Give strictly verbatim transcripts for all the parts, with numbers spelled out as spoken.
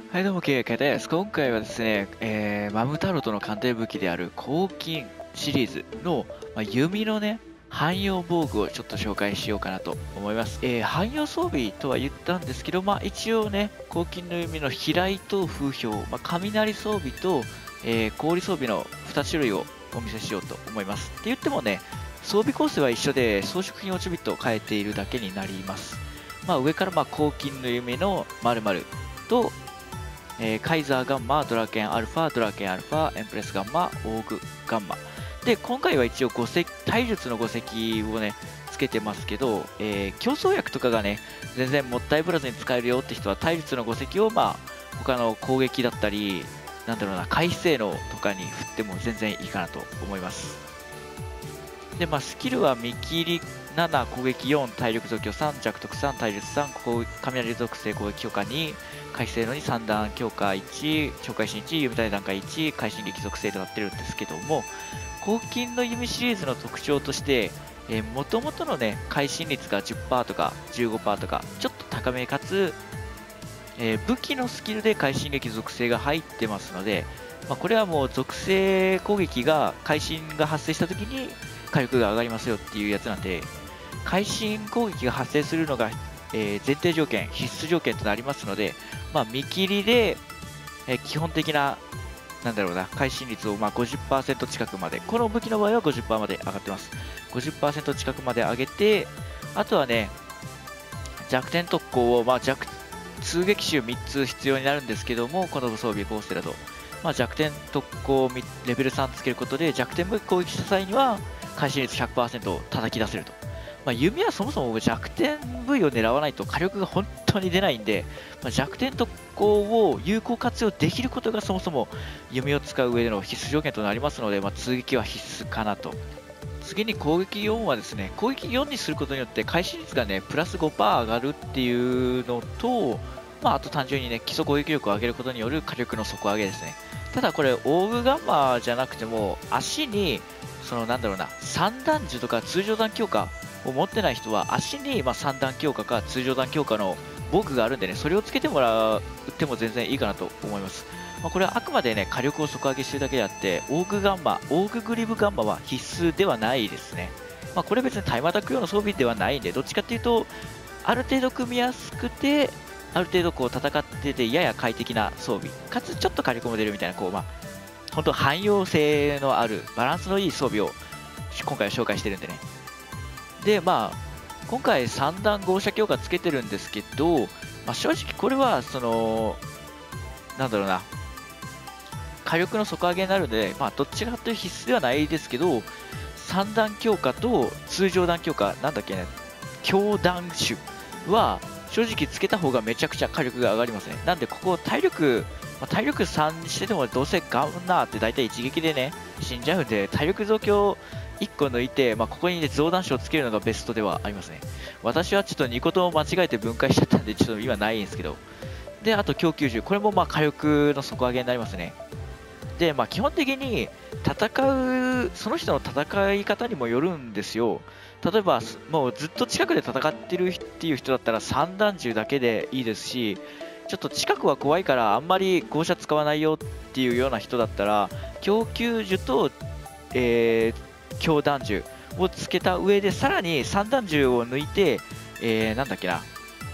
はい、どうも、ケイカです。今回はですね、えー、マムタロトの鑑定武器である黄金シリーズの、まあ、弓のね、汎用防具をちょっと紹介しようかなと思います。えー、汎用装備とは言ったんですけど、まあ一応ね、黄金の弓の飛来と風評、まあ、雷装備と、えー、氷装備のに種類をお見せしようと思います。って言ってもね、装備構成は一緒で装飾品をちょびっと変えているだけになります。まあ上からまあ黄金の弓の〇〇と、えー、カイザーガンマ、ドラケンアルファ、ドラケンアルファ、エンプレスガンマ、オーグガンマ。で、今回は一応ご石、体術のご石をね、つけてますけど、えー、競争薬とかがね、全然もったいぶらずに使えるよって人は、体術のご石を、まあ、他の攻撃だったり、なんだろうな、回避性能とかに振っても全然いいかなと思います。で、まあ、スキルは見切りなな、攻撃よん、体力増強さん、弱特さん、体術さん、雷属性攻撃強化に、回避性能にさん段強化いち、超会心いち、弓体段階いち、会心撃属性となってるんですけども、黄金の弓シリーズの特徴として、えー、元々のね、会心率が じゅっパーセント とか じゅうごパーセント とか、ちょっと高めかつ、えー、武器のスキルで会心撃属性が入ってますので、まあ、これはもう属性攻撃が、会心が発生した時に火力が上がりますよっていうやつなんで、会心攻撃が発生するのが、えー、前提条件、必須条件となりますので、まあ、見切りで、えー、基本的な、なんだろうな、会心率をまあ ごじゅっパーセント 近くまで、この武器の場合は ごじゅっパーセント まで上がってます。ごじゅっパーセント 近くまで上げて、あとはね、弱点特攻を、まあ、弱通撃手みっつ必要になるんですけども、この装備構成だと、まあ、弱点特攻をレベルさんつけることで、弱点武器攻撃した際には、会心率 ひゃくパーセント を叩き出せると。まあ、弓はそもそも弱点部位を狙わないと火力が本当に出ないんで、まあ、弱点特攻を有効活用できることがそもそも弓を使う上での必須条件となりますので、まあ、通撃は必須かなと。次に攻撃よんはですね、攻撃よんにすることによって会心率がね、プラス ごパーセント 上がるっていうのと、まあ、あと単純にね、基礎攻撃力を上げることによる火力の底上げですね。ただこれ、オーグガンマじゃなくても、足に、そのなんだろうな、三段銃とか通常弾強化を持ってない人は足にまあさん段強化か通常弾強化の防具があるんでね、それをつけてもらっても全然いいかなと思います。まあ、これはあくまでね、火力を底上げしてるだけであって、オーグガンマ、オーググリブガンマは必須ではないですね。まあ、これ別にタイムアタック用の装備ではないんで、どっちかっていうと、ある程度組みやすくて、ある程度こう戦っててやや快適な装備、かつちょっと火力も出るみたいな、こうまあ、本当汎用性のあるバランスのいい装備を今回は紹介してるんでね。で、まあ、今回さん段号車強化つけてるんですけど、まあ、正直これは、その、なんだろうな、火力の底上げになるので、まあ、どっちかというと必須ではないですけど、さん段強化と通常段強化、なんだっけね、強弾種は、正直つけた方がめちゃくちゃ火力が上がりますね。なんで、ここ体力、まあ、体力さんにしててもどうせガンナーって大体一撃でね、死んじゃうんで、体力増強いっこ抜いて、まあ、ここにね、増弾種をつけるのがベストではありますね。私はちょっとに個とも間違えて分解しちゃったんで、ちょっと今ないんですけど。で、あと強きゅうじゅう、これもまあ火力の底上げになりますね。で、まあ基本的に戦う、その人の戦い方にもよるんですよ。例えば、もうずっと近くで戦ってるっていう人だったらさん段銃だけでいいですし、ちょっと近くは怖いからあんまり号車使わないよっていうような人だったら、強きゅうじゅうと、えー、強弾銃をつけた上で、さらにさん段銃を抜いて、えー、なんだっけな、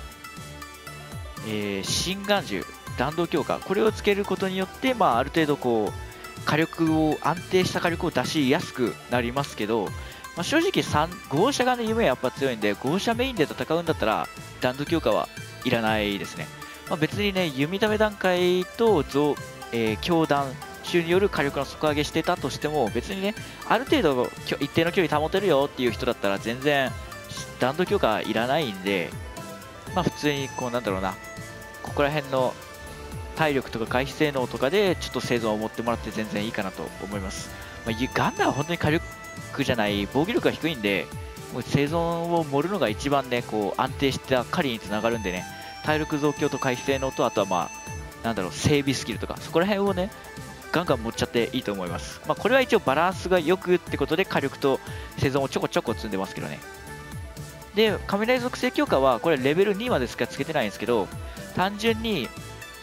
えー、心眼銃、弾道強化、これをつけることによって、まあ、ある程度こう、火力を、安定した火力を出しやすくなりますけど、まあ、正直さん、号車がね、夢はやっぱ強いんで、号車メインで戦うんだったら、弾道強化はいらないですね。まあ、別にね、弓ため段階と増、えー、強弾種による火力の底上げしてたとしても、別にね、ある程度一定の距離保てるよっていう人だったら、全然弾道強化いらないんで、まあ普通にこうなんだろうな、ここら辺の体力とか回避性能とかでちょっと生存を持ってもらって全然いいかなと思います。まあ、ガンダーは本当に火力じゃない防御力が低いんで、もう生存を盛るのが一番ね、こう安定した狩りにつながるんでね、体力増強と回避性能と、あとはまあなんだろう、整備スキルとかそこら辺をね、ガンガン持っちゃっていいと思います。まあ、これは一応バランスが良くってことで火力と生存をちょこちょこ積んでますけどね。で、雷属性強化はこれレベルにまでしかつけてないんですけど、単純に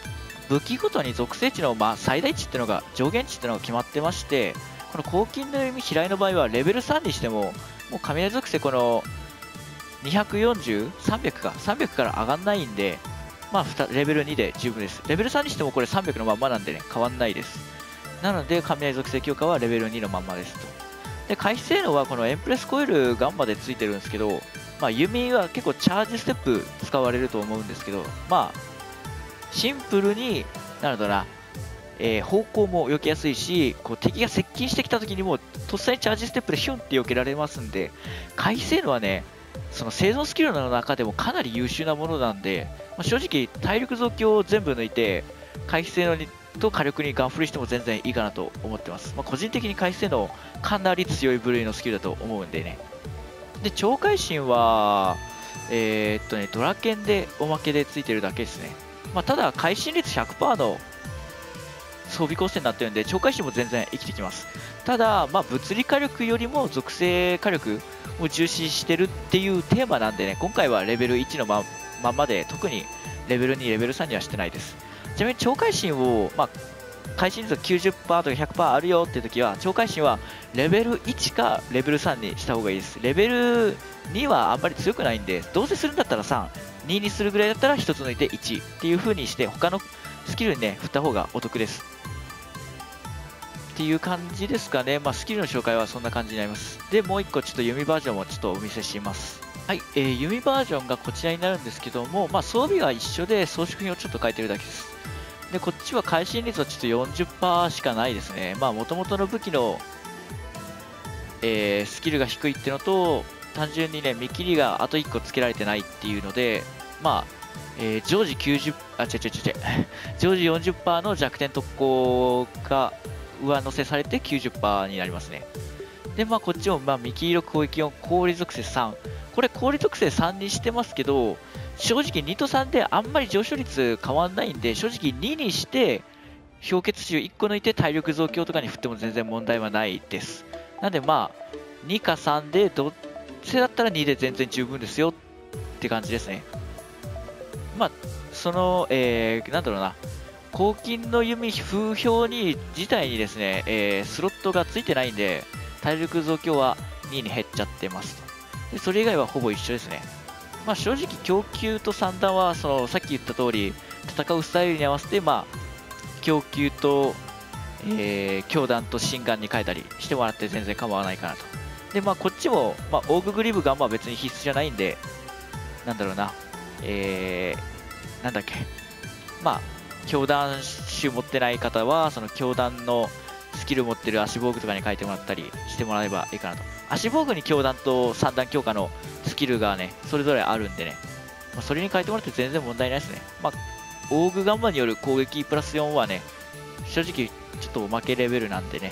武器ごとに属性値の、まあ、最大値っていうのが、上限値っていうのが決まってまして、この黄金の弓飛来の場合はレベルさんにしても、もう雷属性このにひゃくよんじゅう、さんびゃくか、さんびゃくから上がんないんで、まあ、レベルにで十分です。レベルさんにしてもこれさんびゃくのまんまなんでね、変わんないです。なので、雷属性強化はレベルにのまんまですと。で、回避性能はこのエンプレスコイルガンマでついてるんですけど、まあ、弓は結構チャージステップ使われると思うんですけど、まあ、シンプルに、なるほどな、えー、方向も避けやすいし、こう敵が接近してきた時にも、とっさにチャージステップでヒュンって避けられますんで、回避性能はね、その生存スキルの中でもかなり優秀なものなんで、まあ、正直、体力増強を全部抜いて、回避性能にと火力にガン振りしても全然いいかなと思ってます。まあ、個人的に回避性能、かなり強い部類のスキルだと思うんでね。で、超会心は、えー、っとね、ドラケンでおまけでついてるだけですね。まあ、ただ、会心率 ひゃくパーセント の装備構成になってるんで、超会心も全然生きてきます。ただ、まあ、物理火力よりも属性火力を重視してるっていうテーマなんでね、今回はレベルいちのまままで、特にレベルに、レベルさんにはしてないです。ちなみに超会心を、まあ、会心率 きゅうじゅっパーセント とか ひゃくパーセント あるよって時は、超会心はレベルいちかレベルさんにした方がいいです。レベルにはあんまり強くないんで、どうせするんだったらさん、ににするぐらいだったらひとつ抜いていちっていう風にして、他のスキルにね、振った方がお得です。っていう感じですかね。まあ、スキルの紹介はそんな感じになります。で、もういっこちょっと弓バージョンをちょっとお見せします。はい、えー、弓バージョンがこちらになるんですけども、まあ、装備は一緒で装飾品をちょっと変えてるだけです。で、こっちは会心率はちょっと よんじゅっパーセント しかないですね。まあ、もともとの武器の、えー、スキルが低いっていうのと、単純にね、見切りがあといっこつけられてないっていうので、まあ、えー、常時きゅうじゅう、あ、違う違う違う、常時 よんじゅっパーセント の弱点特攻が上乗せされて きゅうじゅっパーセント になりますね。で、まあ、こっちも、まあ、見切り攻撃音、氷属性さん。これ、氷属性さんにしてますけど、正直にとさんであんまり上昇率変わんないんで、正直ににして、氷結臭いっこ抜いて体力増強とかに振っても全然問題はないです。なんで、まあ、にかさんで、どっちだったらにで全然十分ですよって感じですね。まあ、その、えー、なんだろうな。黄金の弓風評に自体にですね、えー、スロットがついてないんで、体力増強はにに減っちゃってますと。で、それ以外はほぼ一緒ですね。まあ、正直、供給と三段はそのさっき言った通り、戦うスタイルに合わせて、まあ、供給と、えー、強弾と心眼に変えたりしてもらって全然構わないかなと。で、まあ、こっちも、まあ、オーググリブガンは別に必須じゃないんで、なんだろうな、えー、なんだっけ、まあ、強弾種持ってない方は、その強弾のスキル持ってる足防具とかに変えてもらったりしてもらえばいいかなと。足防具に強弾と三段強化のスキルがね、それぞれあるんでね、まあ、それに変えてもらって全然問題ないですね。まあ、オーグガンマによる攻撃プラスよんはね、正直ちょっとおまけレベルなんでね。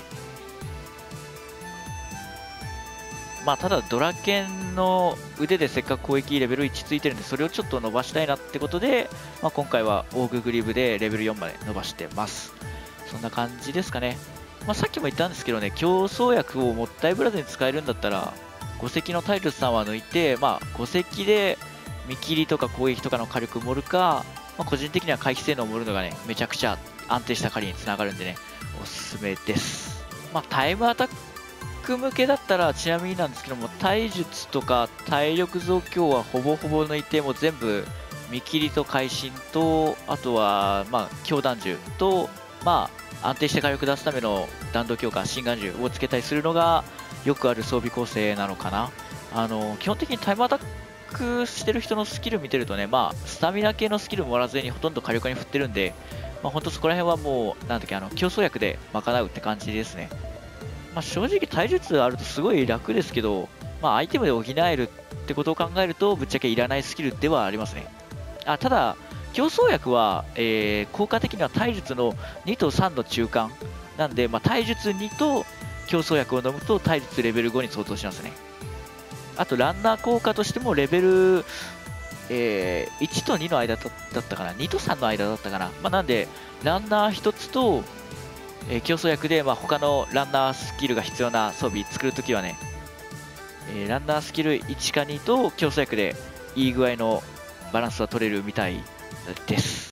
まあ、ただドラケンの腕でせっかく攻撃レベルいちついてるんで、それをちょっと伸ばしたいなってことで、まあ、今回はオーググリブでレベルよんまで伸ばしてます。そんな感じですかね。まあ、さっきも言ったんですけどね、競争薬をもったいぶらずに使えるんだったら、ご石のタイルスさんは抜いて、まあ、ご石で見切りとか攻撃とかの火力盛るか、まあ、個人的には回避性能を盛るのがね、めちゃくちゃ安定した狩りにつながるんでね、おすすめです。まあ、タイムアタック向けだったら、ちなみになんですけども、体術とか体力増強はほぼほぼ抜いて、もう全部見切りと会心と、あとは、まあ、強弾銃と、まあ、安定して火力出すための弾道強化、心眼銃をつけたりするのがよくある装備構成なのかな。あの基本的にタイムアタックしてる人のスキル見てるとね、まあ、スタミナ系のスキルもらずにほとんど火力に振ってるんで、まあ、本当そこら辺はもう、なんだっけ、あの競争薬で賄うって感じですね。まあ、正直、体術あるとすごい楽ですけど、まあ、アイテムで補えるってことを考えると、ぶっちゃけいらないスキルではありますね。あただ、競争薬は、えー、効果的には体術のにとさんの中間なんで、まあ、体術にと競争薬を飲むと体術レベルごに相当しますね。あと、ランナー効果としてもレベル、えー、いちとにの間だったかな、にとさんの間だったかな。まあ、なんで、ランナーひとつと、えー、競争薬で、まあ、他のランナースキルが必要な装備作るときはね、えー、ランナースキルいちかにと競争薬でいい具合のバランスは取れるみたいです。